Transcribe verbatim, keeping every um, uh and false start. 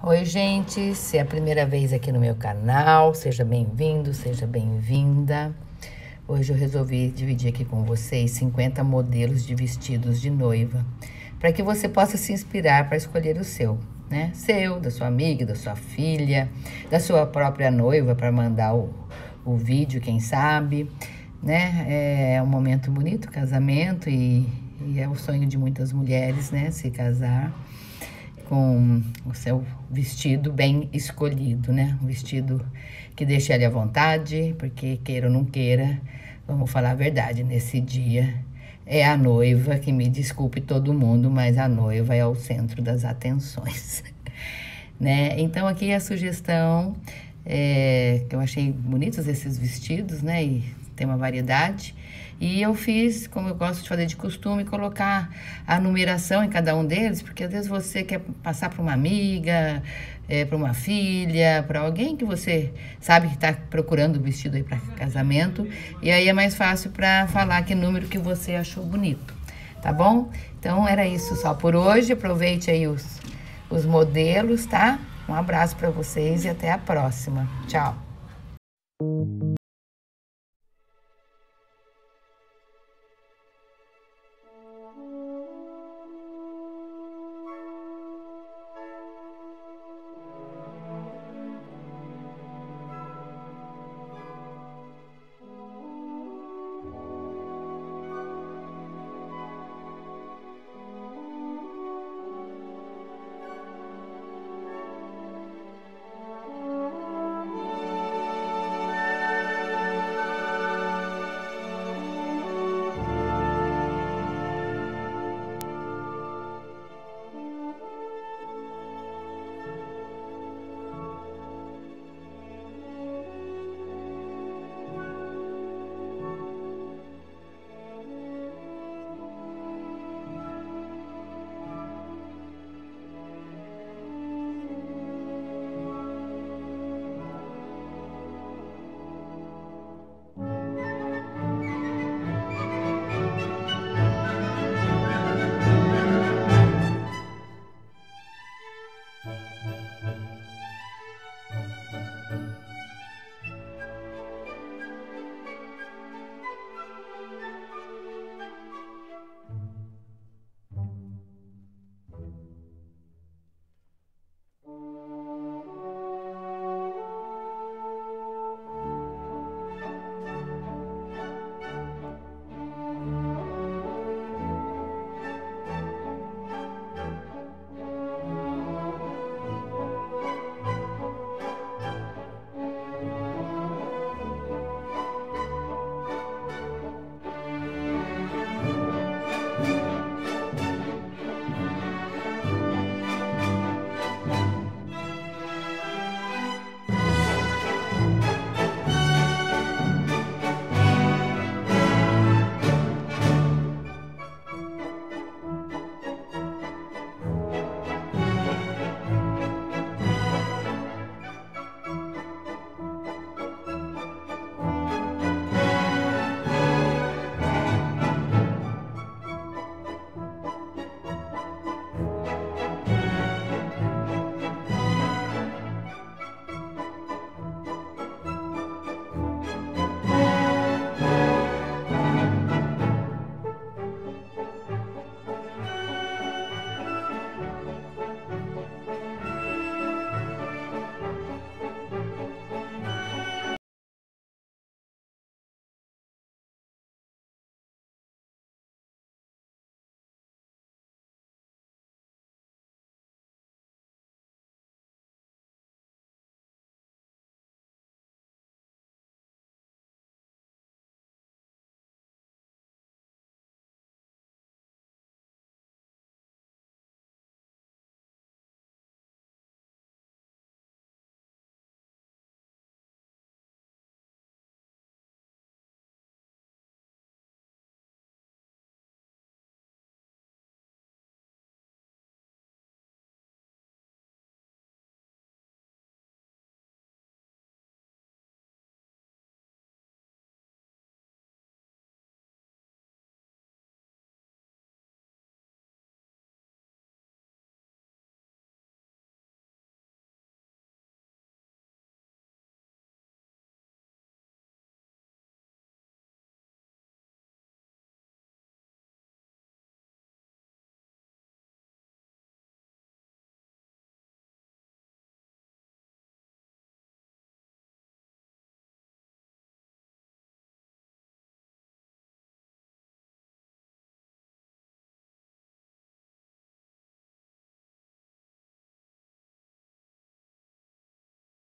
Oi, gente, se é a primeira vez aqui no meu canal, seja bem-vindo, seja bem-vinda. Hoje eu resolvi dividir aqui com vocês cinquenta modelos de vestidos de noiva, para que você possa se inspirar para escolher o seu, né? Seu, da sua amiga, da sua filha, da sua própria noiva, para mandar o, o vídeo, quem sabe, né? É um momento bonito, casamento, e, e é o sonho de muitas mulheres, né? Se casar com o seu vestido bem escolhido, né? Um vestido que deixe ele à vontade, porque queira ou não queira, vamos falar a verdade, nesse dia é a noiva, que me desculpe todo mundo, mas a noiva é o centro das atenções, né? Então aqui a sugestão, é, que eu achei bonitos esses vestidos, né? E tem uma variedade. E eu fiz, como eu gosto de fazer de costume, colocar a numeração em cada um deles, porque às vezes você quer passar para uma amiga, é, para uma filha, para alguém que você sabe que está procurando o vestido aí para casamento, e aí é mais fácil para falar que número que você achou bonito, tá bom? Então era isso só por hoje, aproveite aí os, os modelos, tá? Um abraço para vocês e até a próxima. Tchau!